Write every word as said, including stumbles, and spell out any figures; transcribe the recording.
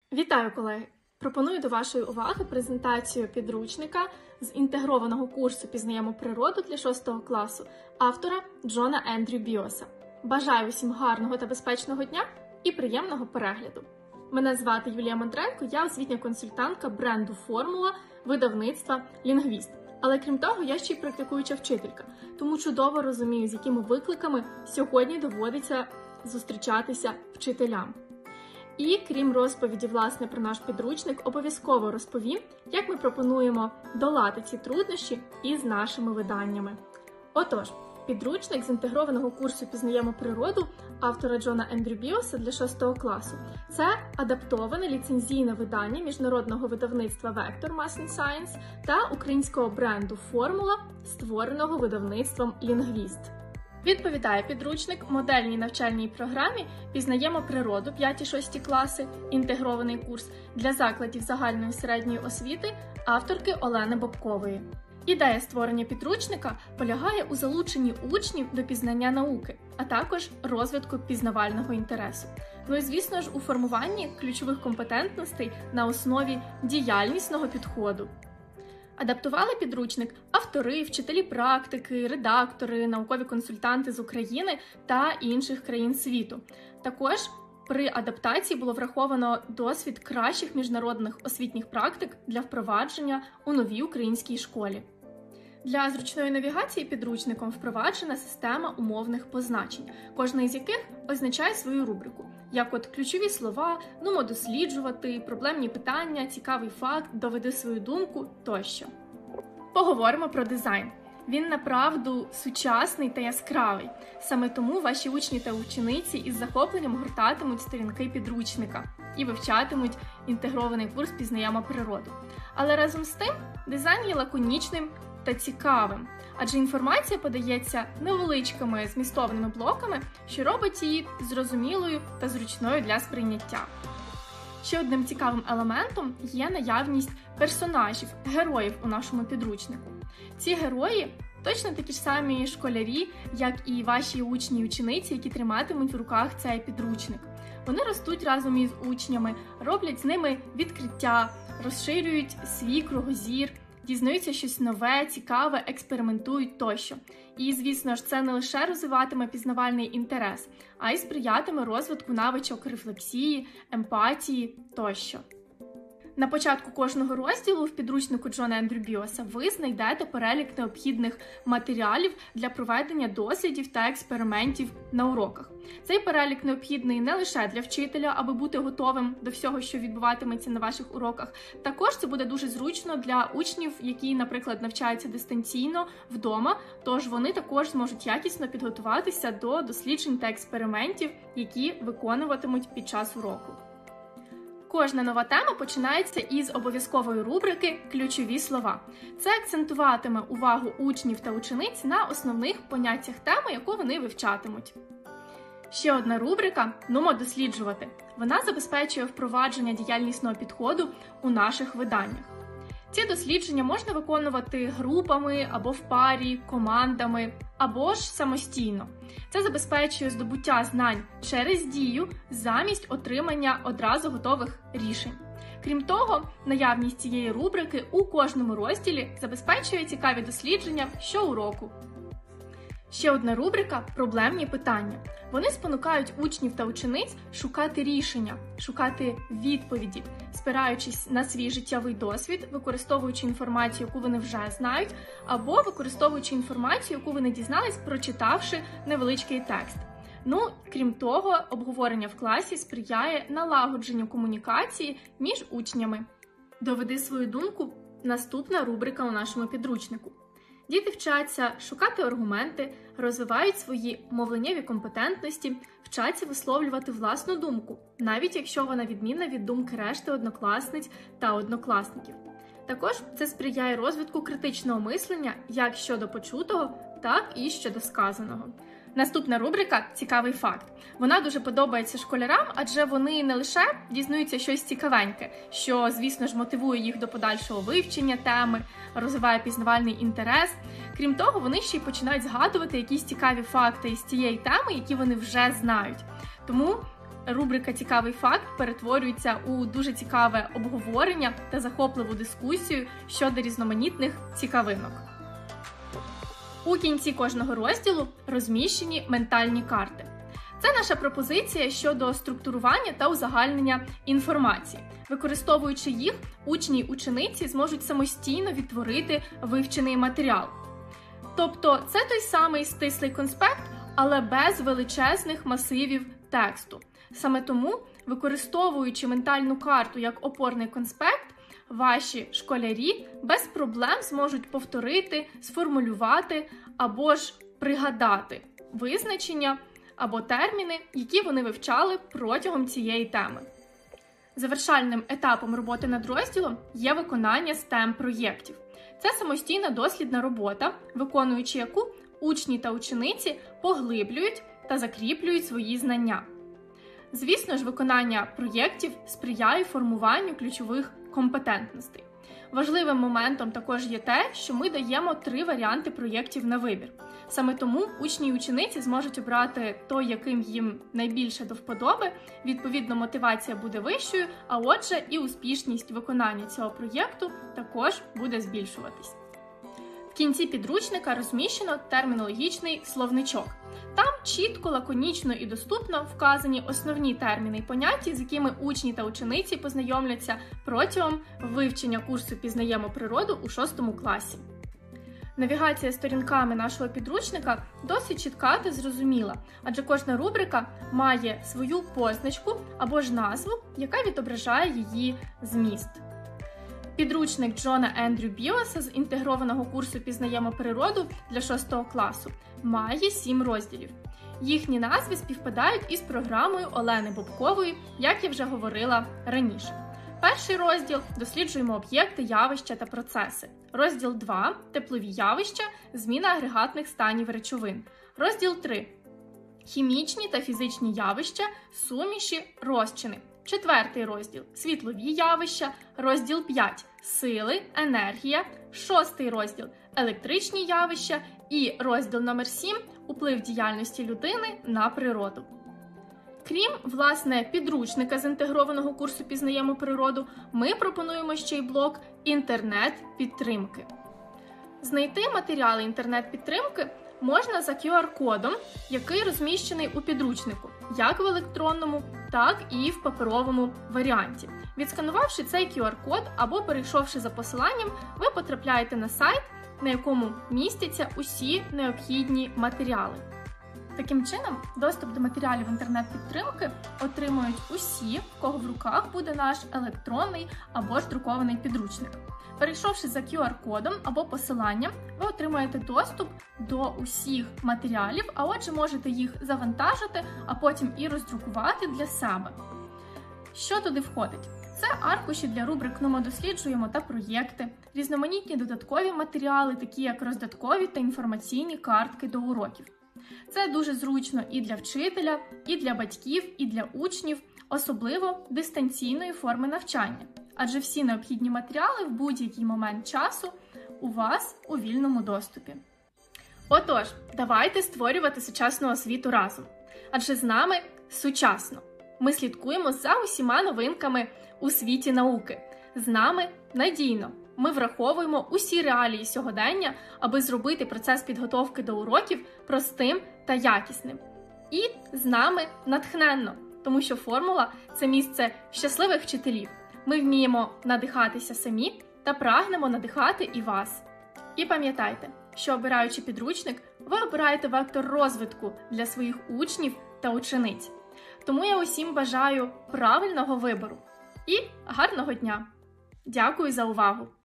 Вітаю, колеги! Пропоную до вашої уваги презентацію підручника з інтегрованого курсу «Пізнаємо природу» для шостого класу автора Джона Ендрю Біоса. Бажаю усім гарного та безпечного дня і приємного перегляду! Мене звати Юлія Мондренко, я освітня консультантка бренду «Формула» видавництва «Лінгвіст». Але крім того, я ще й практикуюча вчителька, тому чудово розумію, з якими викликами сьогодні доводиться зустрічатися вчителям. І крім розповіді, власне, про наш підручник, обов'язково розповім, як ми пропонуємо долати ці труднощі із нашими виданнями. Отож, підручник з інтегрованого курсу «Пізнаємо природу» автора Джона Ендрю Біоса для шостого класу. Це адаптоване ліцензійне видання міжнародного видавництва Vector Math and Science та українського бренду «Формула», створеного видавництвом «Лінгвіст». Відповідає підручник модельній навчальній програмі «Пізнаємо природу» п'яті-шості класи, інтегрований курс для закладів загальної середньої освіти авторки Олени Бобкової. Ідея створення підручника полягає у залученні учнів до пізнання науки, а також розвитку пізнавального інтересу. Ну і, звісно ж, у формуванні ключових компетентностей на основі діяльнісного підходу. Адаптували підручник автори, вчителі практики, редактори, наукові консультанти з України та інших країн світу. Також при адаптації було враховано досвід кращих міжнародних освітніх практик для впровадження у новій українській школі. Для зручної навігації підручником впроваджена система умовних позначень, кожна із яких означає свою рубрику, як от ключові слова, нумо досліджувати, проблемні питання, цікавий факт, доведи свою думку тощо. Поговоримо про дизайн. Він направду сучасний та яскравий. Саме тому ваші учні та учениці із захопленням гортатимуть сторінки підручника і вивчатимуть інтегрований курс «Пізнаємо природу». Але разом з тим дизайн є лаконічним та цікавим, адже інформація подається невеличкими змістовними блоками, що робить її зрозумілою та зручною для сприйняття. Ще одним цікавим елементом є наявність персонажів, героїв у нашому підручнику. Ці герої точно такі ж самі школярі, як і ваші учні і учениці, які триматимуть в руках цей підручник. Вони ростуть разом із учнями, роблять з ними відкриття, розширюють свій кругозір, дізнаються щось нове, цікаве, експериментують тощо. І, звісно ж, це не лише розвиватиме пізнавальний інтерес, а й сприятиме розвитку навичок рефлексії, емпатії тощо. На початку кожного розділу в підручнику Джона Ендрю Біоса ви знайдете перелік необхідних матеріалів для проведення дослідів та експериментів на уроках. Цей перелік необхідний не лише для вчителя, аби бути готовим до всього, що відбуватиметься на ваших уроках. Також це буде дуже зручно для учнів, які, наприклад, навчаються дистанційно вдома, тож вони також зможуть якісно підготуватися до досліджень та експериментів, які виконуватимуть під час уроку. Кожна нова тема починається із обов'язкової рубрики «Ключові слова». Це акцентуватиме увагу учнів та учениць на основних поняттях теми, яку вони вивчатимуть. Ще одна рубрика «Нумо досліджувати». Вона забезпечує впровадження діяльнісного підходу у наших виданнях. Ці дослідження можна виконувати групами або в парі, командами, або ж самостійно. Це забезпечує здобуття знань через дію замість отримання одразу готових рішень. Крім того, наявність цієї рубрики у кожному розділі забезпечує цікаві дослідження щоуроку. Ще одна рубрика – проблемні питання. Вони спонукають учнів та учениць шукати рішення, шукати відповіді, спираючись на свій життєвий досвід, використовуючи інформацію, яку вони вже знають, або використовуючи інформацію, яку вони дізнались, прочитавши невеличкий текст. Ну, крім того, обговорення в класі сприяє налагодженню комунікації між учнями. Доведи свою думку – наступна рубрика у нашому підручнику. Діти вчаться шукати аргументи, розвивають свої мовленнєві компетентності, вчаться висловлювати власну думку, навіть якщо вона відмінна від думки решти однокласниць та однокласників. Також це сприяє розвитку критичного мислення як щодо почутого, так і щодо сказаного. Наступна рубрика «Цікавий факт». Вона дуже подобається школярам, адже вони не лише дізнаються щось цікавеньке, що, звісно ж, мотивує їх до подальшого вивчення теми, розвиває пізнавальний інтерес. Крім того, вони ще й починають згадувати якісь цікаві факти із цієї теми, які вони вже знають. Тому рубрика «Цікавий факт» перетворюється у дуже цікаве обговорення та захопливу дискусію щодо різноманітних цікавинок. У кінці кожного розділу розміщені ментальні карти. Це наша пропозиція щодо структурування та узагальнення інформації. Використовуючи їх, учні й учениці зможуть самостійно відтворити вивчений матеріал. Тобто це той самий стислий конспект, але без величезних масивів тексту. Саме тому, використовуючи ментальну карту як опорний конспект, ваші школярі без проблем зможуть повторити, сформулювати або ж пригадати визначення або терміни, які вони вивчали протягом цієї теми. Завершальним етапом роботи над розділом є виконання стем-проєктів. Це самостійна дослідна робота, виконуючи яку учні та учениці поглиблюють та закріплюють свої знання. Звісно ж, виконання проєктів сприяє формуванню ключових компетентностей. Важливим моментом також є те, що ми даємо три варіанти проєктів на вибір. Саме тому учні і учениці зможуть обрати той, яким їм найбільше до вподоби, відповідно мотивація буде вищою, а отже і успішність виконання цього проєкту також буде збільшуватись. В кінці підручника розміщено термінологічний словничок. Там чітко, лаконічно і доступно вказані основні терміни і поняття, з якими учні та учениці познайомляться протягом вивчення курсу «Пізнаємо природу» у шостому класі. Навігація сторінками нашого підручника досить чітка та зрозуміла, адже кожна рубрика має свою позначку або ж назву, яка відображає її зміст. Підручник Джона Ендрю Біоса з інтегрованого курсу «Пізнаємо природу» для шостого класу має сім розділів. Їхні назви співпадають із програмою Олени Бобкової, як я вже говорила раніше. Перший розділ – досліджуємо об'єкти, явища та процеси. Розділ два – теплові явища, зміна агрегатних станів речовин. Розділ три – хімічні та фізичні явища, суміші, розчини. Четвертий розділ – світлові явища. Розділ п'ять – сили, енергія. Шостий розділ – електричні явища. І розділ номер сім – вплив діяльності людини на природу. Крім, власне, підручника з інтегрованого курсу «Пізнаємо природу», ми пропонуємо ще й блок інтернет-підтримки. Знайти матеріали інтернет-підтримки можна за ку ар-кодом, який розміщений у підручнику, як в електронному, так і в паперовому варіанті. Відсканувавши цей ку ар-код або перейшовши за посиланням, ви потрапляєте на сайт, на якому містяться усі необхідні матеріали. Таким чином, доступ до матеріалів інтернет-підтримки отримують усі, в кого в руках буде наш електронний або ж друкований підручник. Перейшовши за ку ар-кодом або посиланням, ви отримаєте доступ до усіх матеріалів, а отже можете їх завантажити, а потім і роздрукувати для себе. Що туди входить? Це аркуші для рубрик «Ну, ми досліджуємо» та проєкти, різноманітні додаткові матеріали, такі як роздаткові та інформаційні картки до уроків. Це дуже зручно і для вчителя, і для батьків, і для учнів, особливо дистанційної форми навчання. Адже всі необхідні матеріали в будь-який момент часу у вас у вільному доступі. Отож, давайте створювати сучасну освіту разом. Адже з нами сучасно. Ми слідкуємо за усіма новинками у світі науки. З нами надійно. Ми враховуємо усі реалії сьогодення, аби зробити процес підготовки до уроків простим та якісним. І з нами натхненно, тому що формула – це місце щасливих вчителів. Ми вміємо надихатися самі та прагнемо надихати і вас. І пам'ятайте, що обираючи підручник, ви обираєте вектор розвитку для своїх учнів та учениць. Тому я усім бажаю правильного вибору і гарного дня! Дякую за увагу!